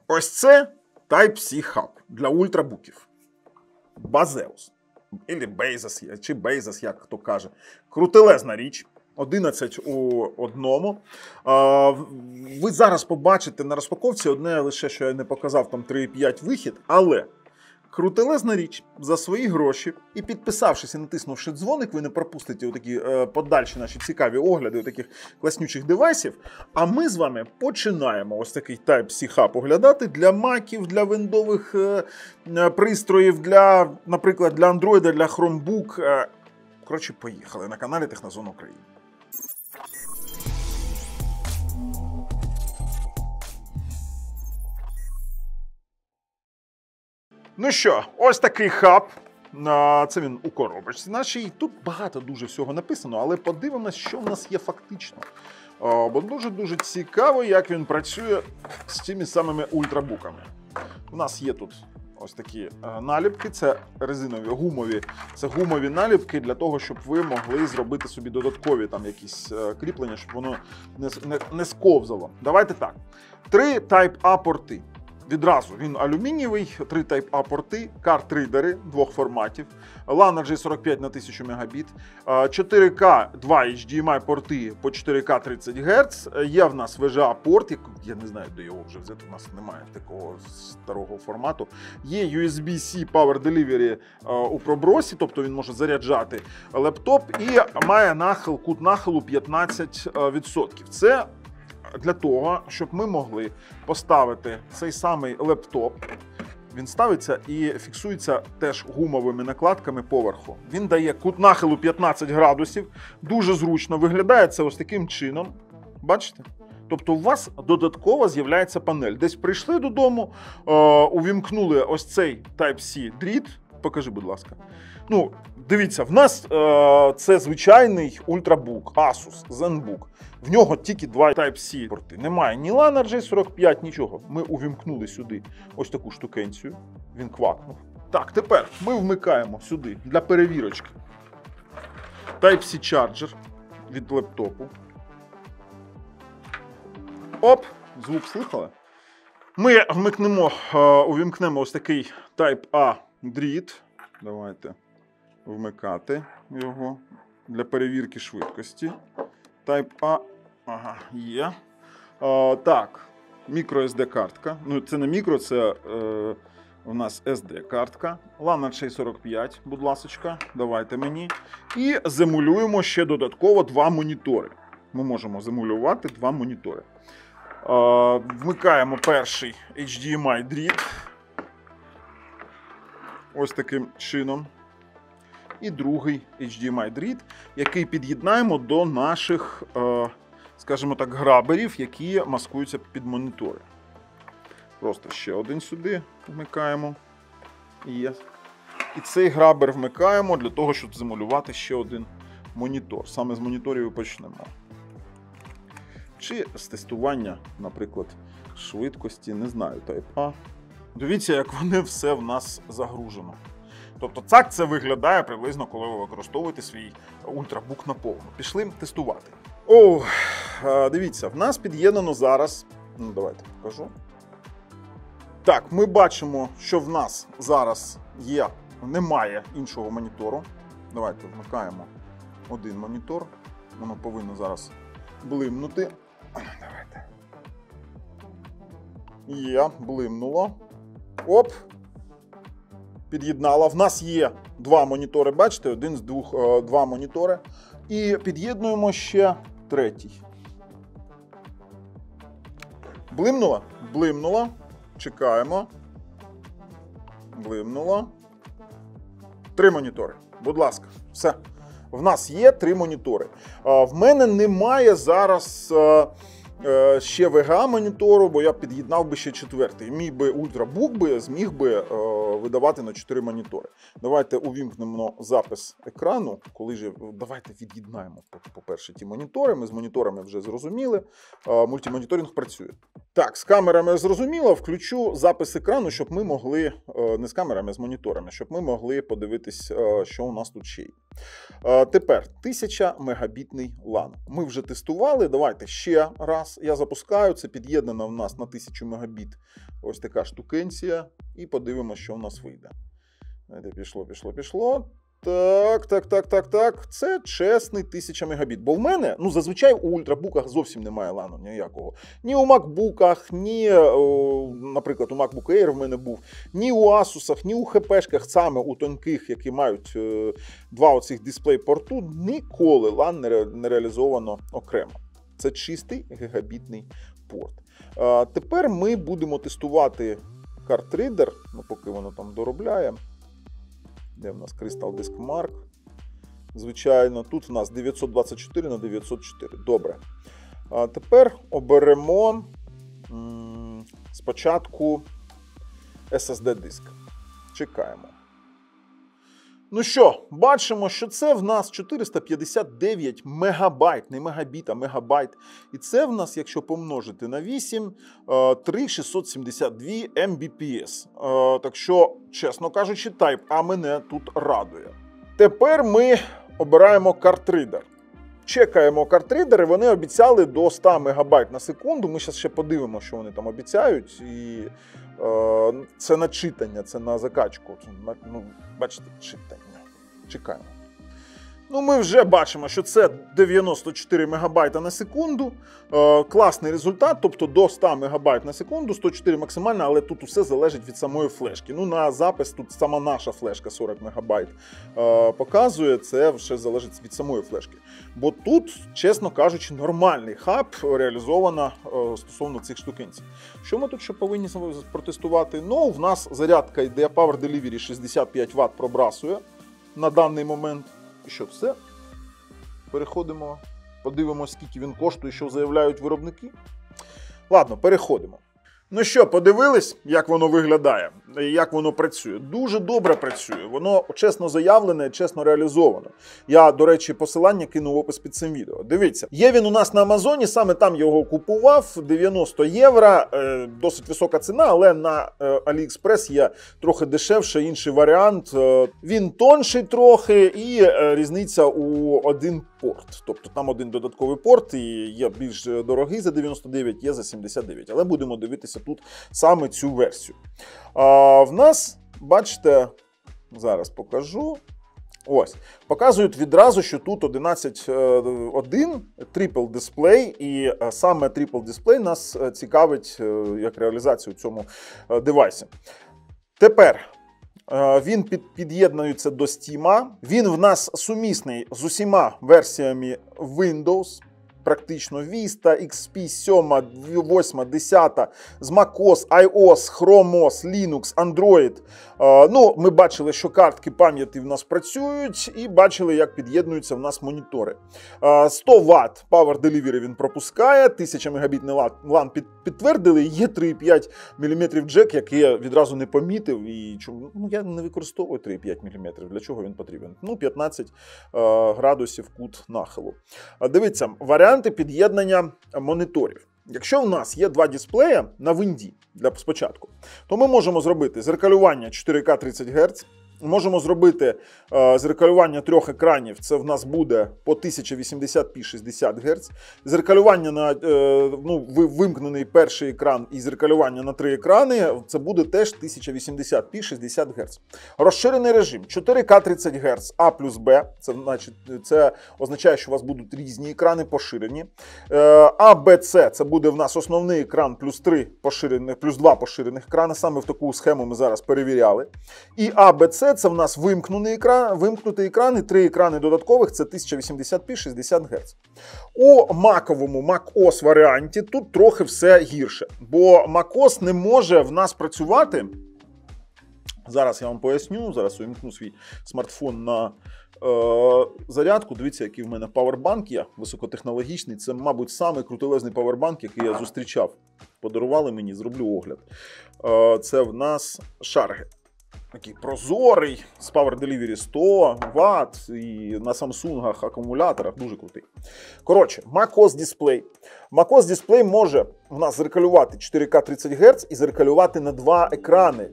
Ось це Type-C хаб для ультрабуків. Baseus. Ілі Bezos, чи Bezos, як хто каже. Крутелезна річ. 11 у одному. Ви зараз побачите на розпаковці одне лише, що я не показав, там 3,5 вихід, але крутелезна річ за свої гроші. І підписавшись і натиснувши дзвоник, ви не пропустите такі подальші наші цікаві огляди таких класнючих девайсів. А ми з вами починаємо ось такий Type-C хаб оглядати для маків, для віндових пристроїв, наприклад, для Android, для Chromebook. Коротше, поїхали на каналі Технозон України. Ну що, ось такий хаб. Це він у коробочці нашій. Тут багато дуже всього написано, але подивимось, що в нас є фактично. Бо дуже-дуже цікаво, як він працює з тими самими ультрабуками. У нас є тут ось такі наліпки, це резинові, гумові наліпки для того, щоб ви могли зробити собі додаткові там якісь кріплення, щоб воно не сковзало. Давайте так. 3 Type-A порти. Відразу він алюмінієвий, 3 Type-A порти, карт-ридери двох форматів, LAN RJ45 на 1000 Мбіт, 4К 2 HDMI порти по 4К 30 Гц, є в нас VGA-порт, я не знаю, де його вже взяти, у нас немає такого старого формату, є USB-C Power Delivery у пробросі, тобто він може заряджати лептоп і має кут нахилу 15%. Це для того, щоб ми могли поставити цей самий лептоп. Він ставиться і фіксується теж гумовими накладками поверху. Він дає кут нахилу 15 градусів. Дуже зручно виглядає це ось таким чином. Бачите? Тобто у вас додатково з'являється панель. Десь прийшли додому, увімкнули ось цей Type-C дріт. Покажи, будь ласка. Ну, дивіться, в нас це звичайний ультрабук, Asus ZenBook. В нього тільки 2 Type-C порти. Немає ні LAN RJ45, нічого. Ми увімкнули сюди ось таку штукенцію. Він квакнув. Так, тепер ми вмикаємо сюди для перевірочки Type-C чарджер від лептопу. Оп, звук слухали? Ми увімкнемо ось такий Type-A дріт. Давайте вмикати його для перевірки швидкості. Type-A, ага, є. Так, microSD-картка. Ну, це не мікро, це у нас SD-картка. LAN RJ45, будь ласочка, давайте мені. І земулюємо ще додатково 2 монітори. Ми можемо земулювати 2 монітори. Вмикаємо перший HDMI-дріт. Ось таким чином. І другий HDMI-дріт, який під'єднаємо до наших, скажімо так, граберів, які маскуються під монітори. Просто ще один сюди вмикаємо. І цей грабер вмикаємо для того, щоб замалювати ще один монітор. Саме з моніторів і почнемо. Чи з тестування, наприклад, швидкості, не знаю, Type-A. Дивіться, як вони все в нас загружено. Тобто так це виглядає приблизно, коли ви використовуєте свій ультрабук наповну. Пішли тестувати. Дивіться, в нас під'єднано зараз, ну давайте покажу. Так, ми бачимо, що в нас зараз немає іншого монітору. Давайте вмикаємо один монітор. Воно повинно зараз блимнути. Давайте. Блимнуло. Оп. Під'єднала. В нас є 2 монітори, бачите, один з 2 монітори. І під'єднуємо ще третій. Блимнула? Блимнула. Чекаємо. Блимнула. 3 монітори. Будь ласка. Все. В нас є 3 монітори. В мене немає зараз ще VGA-монітору, бо я під'єднав би ще 4-й. Мій би ультрабук зміг би видавати на 4 монітори. Давайте увімкнемо запис екрану. Давайте від'єднаємо, по-перше, ті монітори. Ми з моніторами вже зрозуміли. Мультимоніторинг працює. Так, з камерами зрозуміло. Включу запис екрану, щоб ми могли, не з камерами, а з моніторами, щоб ми могли подивитись, що у нас тут ще є. Тепер 1000 мегабітний LAN. Ми вже тестували. Давайте ще раз. Клас, я запускаю, це під'єднана в нас на 1000 Мбіт ось така штукенція. І подивимося, що в нас вийде. Пішло. Так. Це чесний 1000 Мбіт. Бо в мене, зазвичай у ультрабуках зовсім немає лану ніякого. Ні у макбуках, ні, наприклад, у MacBook Air в мене був, ні у Asusах, ні у хпшках, саме у тонких, які мають два оцих дисплей-порту, ніколи лан не реалізовано окремо. Це чистий гігабітний порт. Тепер ми будемо тестувати картридер, поки воно там доробляє. Де в нас Crystal Disk Mark? Звичайно, тут в нас 924 на 904. Добре. А тепер оберемо спочатку SSD-диск. Чекаємо. Ну що, бачимо, що це в нас 459 мегабайт, не мегабіт, а мегабайт. І це в нас, якщо помножити на 8, 3672 Mbps. Так що, чесно кажучи, Type-A мене тут радує. Тепер ми обираємо картридер. Чекаємо картридери, вони обіцяли до 100 МБ на секунду. Ми зараз ще подивимося, що вони там обіцяють. І це на читання, це на закачку. Бачите, читання. Чекаємо. Ми вже бачимо, що це 94 МБ на секунду. Класний результат, тобто до 100 МБ на секунду, 104 максимально, але тут усе залежить від самої флешки. На запис тут сама наша флешка 40 МБ показує, це вже залежить від самої флешки. Бо тут, чесно кажучи, нормальний хаб реалізовано стосовно цих штукенців. Що ми тут ще повинні протестувати? В нас зарядка йде, Power Delivery 65 Вт пробрасує на даний момент. І що, все? Переходимо, подивимося, скільки він коштує, що заявляють виробники. Ладно, переходимо. Ну що, подивились, як воно виглядає, як воно працює? Дуже добре працює, воно чесно заявлене, чесно реалізовано. Я, до речі, посилання кину в опис під цим відео. Дивіться, є він у нас на Амазоні, саме там його купував, 90 євро, досить висока ціна, але на AliExpress є трохи дешевше, інший варіант. Він тонший трохи і різниця у один порт. Тобто там один додатковий порт і є більш дорогий за 99, є за 79. Але будемо дивитися тут саме цю версію. В нас, бачите, зараз покажу. Ось, показують відразу, що тут 11.1 Triple Display, і саме Triple Display нас цікавить як реалізацію у цьому девайсі. Тепер він під'єднується до Steam, він в нас сумісний з усіма версіями Windows, практично Vista, XP 7, 8, 10, з macOS, iOS, Chrome OS, Linux, Android. Ми бачили, що картки пам'яті в нас працюють, і бачили, як під'єднуються в нас монітори. 100 Вт Power Delivery він пропускає, 1000 Мбітний LAN підтвердили, є 3,5 мм джек, який я відразу не помітив, і я не використовую 3,5 мм, для чого він потрібен? 15 градусів кут нахилу. Дивіться, варіанти під'єднання моніторів. Якщо в нас є два дисплеї на винді для спочатку, то ми можемо зробити зеркалювання 4К 30 Гц, можемо зробити зеркалювання трьох екранів, це в нас буде по 1080p 60 Гц, зеркалювання на вимкнений перший екран і зеркалювання на три екрани, це буде теж 1080p 60 Гц. Розширений режим 4К 30 Гц А плюс Б, це означає, що у вас будуть різні екрани поширені. А, Б, С, це буде в нас основний екран плюс 3 поширених, плюс 2 поширених екрани, саме в таку схему ми зараз перевіряли. І А, Б, С, це в нас вимкнутий екран і три екрани додаткових, це 1080p 60 Гц. У маковому macOS варіанті тут трохи все гірше, бо macOS не може в нас працювати. Зараз я вам поясню, зараз увімкну свій смартфон на зарядку. Дивіться, який в мене павербанк є, високотехнологічний. Це, мабуть, самий крутелезний павербанк, який я зустрічав. Подарували мені, зроблю огляд. Це в нас Sharge. Такий прозорий, з Power Delivery 100 Вт, і на Samsung акумуляторах дуже крутий. Коротше, macOS Display. macOS Display може у нас зеркалювати 4К 30 Гц і зеркалювати на два екрани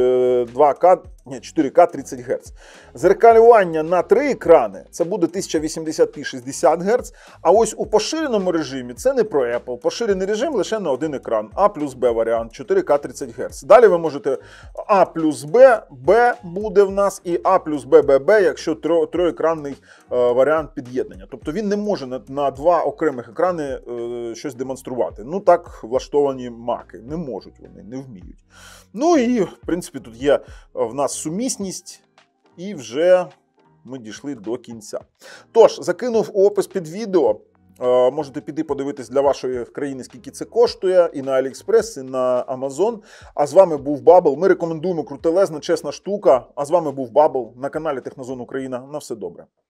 4К 30 Гц. Зеркалювання на три екрани це буде 1080p 60 Гц, а ось у поширеному режимі це не про Apple. Поширений режим лише на один екран, А плюс Б варіант 4К 30 Гц. Далі ви можете А плюс Б, Б буде в нас і А плюс Б, ББ, якщо троекранний варіант під'єднання. Тобто він не може на два окремих екрани щось демонструвати. Ну так влаштовані маки. Не можуть вони, не вміють. Ну і, в принципі, тут є в нас сумісність, і вже ми дійшли до кінця. Тож, закинув у опис під відео. Можете піти подивитись для вашої країни, скільки це коштує, і на AliExpress, і на Amazon. А з вами був Бабл. Ми рекомендуємо, крутелезна, чесна штука. А з вами був Бабл на каналі Технозон Україна. На все добре.